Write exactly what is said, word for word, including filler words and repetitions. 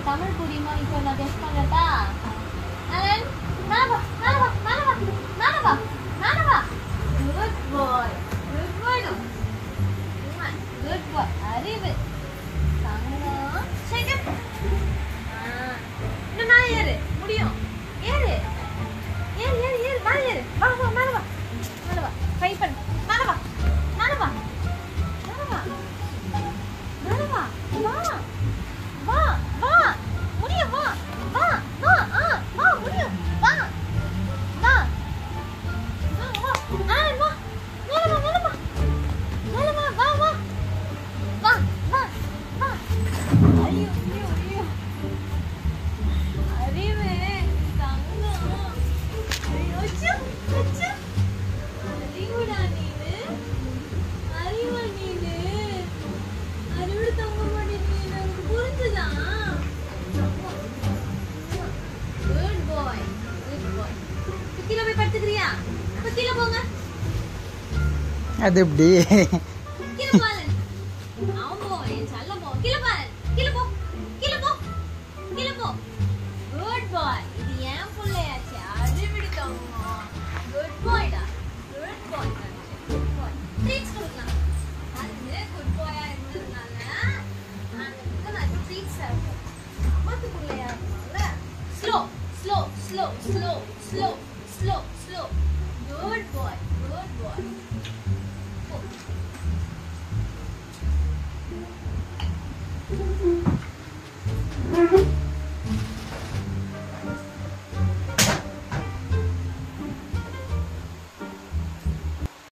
உங்களுக்கு தமிழ் புரியுமா இப்போ நான் டெஸ்ட் பண்ணட்டா? அலன் நானவா நானவா நானவா நானவா நானவா good boy good boy good boy அறிவு தங்கம் சேகர். இன்னும் நான் ஏறு முடியும். ஏறு ஏறு ஏறு ஏறு மேலே ஏறு. வா வா மேலே வா மேலே வா ட்ரை பண்ணு. மேலே வா மேலே வா மேலே வா மேலே வா வா வா வா முடியும். வா வா வா ஆ வா முடியும். வா வா வா வா ஆ வா மேலே வா மேலே வா மேலே வா வா வா வா வா வா. ஐயோ ஐயோ ஐயோ அறிவு தங்கம். ஐயோ அச்சோ அச்சோ அறிவுடா நீனு அறிவா நீனு அறிவு தங்க மாட்டேங்குது. எனக்கு புரிஞ்சுதா? Good boy good boy. கீழே போய் படுத்துக்கிறியா? அப்ப கீழே போங்க. அது எப்படி கீழே போங்க. அவன்